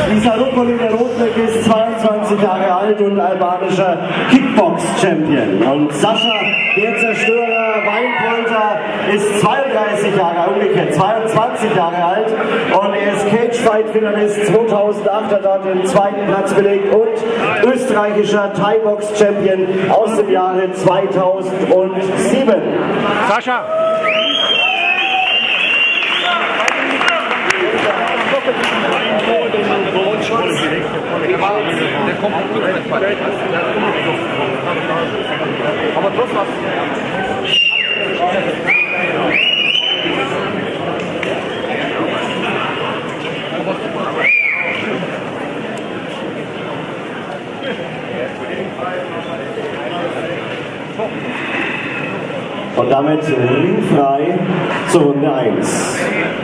Isaropoli, der Rotleck, ist 22 Jahre alt und albanischer Kickbox-Champion. Und Sascha, der Zerstörer Weinpolter, ist 32 Jahre, umgekehrt, 22 Jahre alt und er ist Cage-Fight-Finalist 2008, hat dort den zweiten Platz belegt und österreichischer Thai-Box-Champion aus dem Jahre 2007. Sascha! Der kommt aber bloß was. Und damit ringfrei zur Runde 1.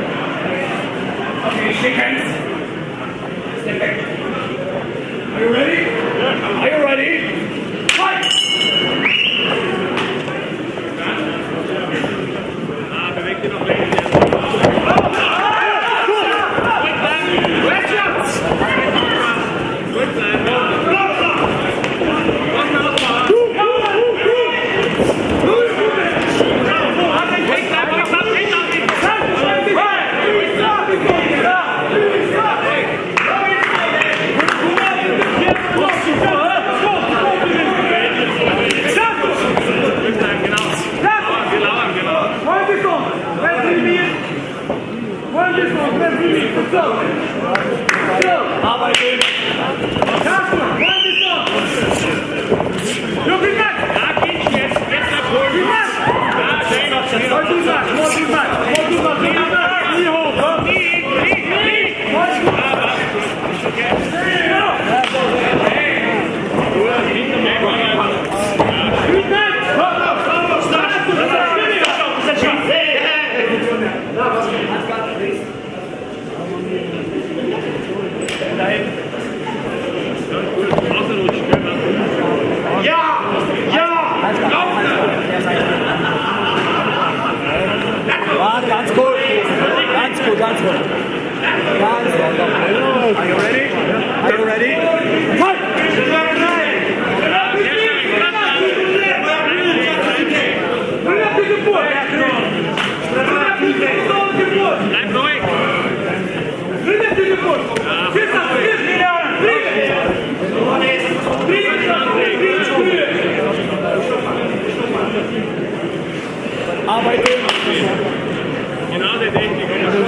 Are you ready? Are you ready? Fight! Bewegt ihr noch weg. Are you ready? Are you ready? Fight! Bleib ruhig! Arbeiten! Genau der Technik.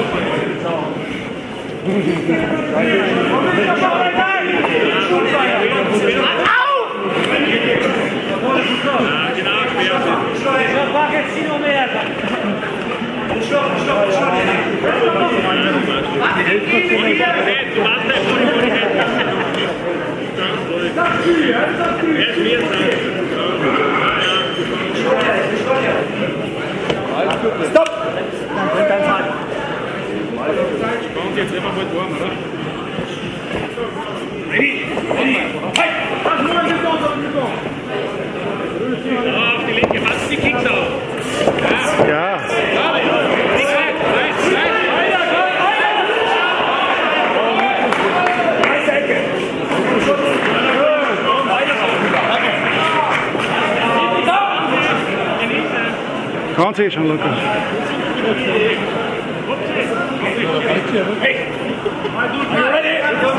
Stopp! Kommt jetzt immer mit warm, oder? Ready? Hey! Auf die linke, was die Kicks auf? Ja. Kannst du schon locker. Hey! Are you ready?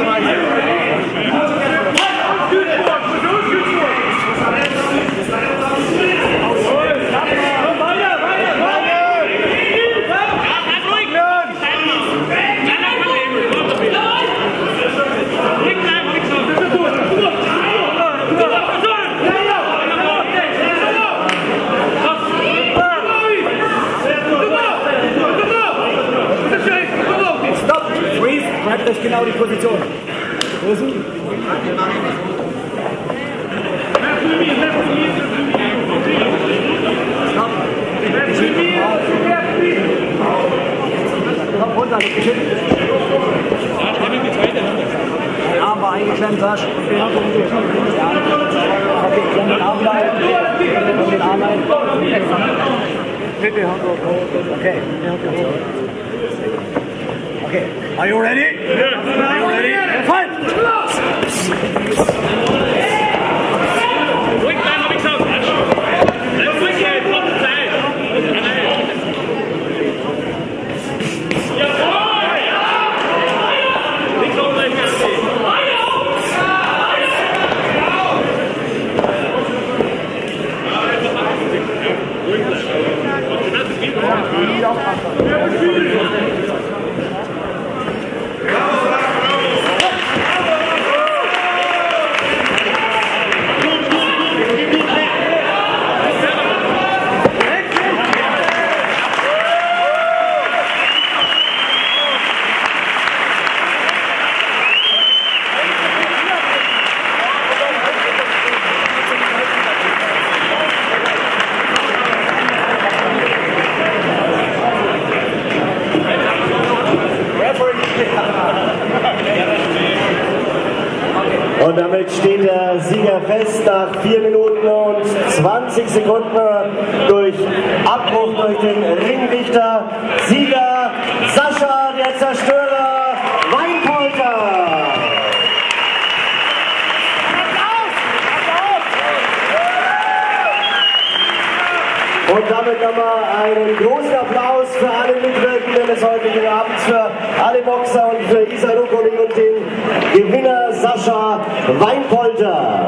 Das ist genau die Position. Wo ist sie? Komm runter, nicht geschickt. Arm war eingeklemmt, Sasch. Ja. Okay, klemm den Arm rein. Klemm den Arm rein. Okay. Okay. Are you ready? Are you ready? Und damit steht der Sieger fest nach 4 Minuten und 20 Sekunden durch Abbruch durch den Ringrichter. Sieger Sascha, der Zerstörer Weinpolter. Und damit nochmal einen großen Applaus für alle Mitwirkenden des heutigen Abends, für alle Boxer und für Isa Rukoling und den Gewinner Sascha Weinpolter.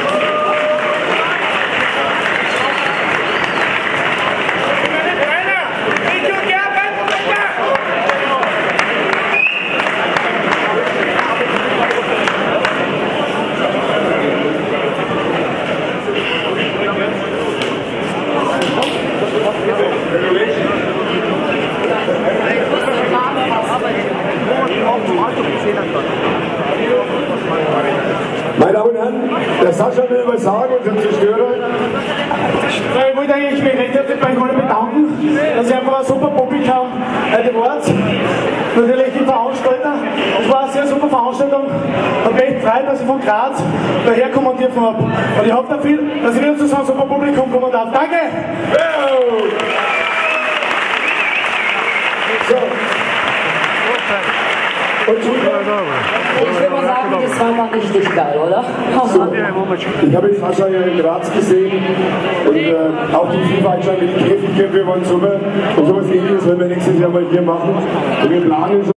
Meine Damen und Herren, der Sascha will was sagen, unser Zerstörer. Ich wollte eigentlich mich recht herzlich bei Ihnen alle bedanken, dass Sie einfach ein super Publikum heute wart. Natürlich die Veranstalter. Es war eine sehr super Veranstaltung. Und mich freut, dass ich von Graz daher kommentiert habe. Und ich hoffe dafür, dass ich wieder zu so einem super Publikum kommen darf. Danke! So. Und Ich würde mal sagen, das war mal richtig geil, oder? ich habe jetzt Sascha ja in Graz gesehen und auch die Vielfalt, die Käfigkämpfe waren super und sowas Ähnliches werden wir nächstes Jahr mal hier machen. Und wir planen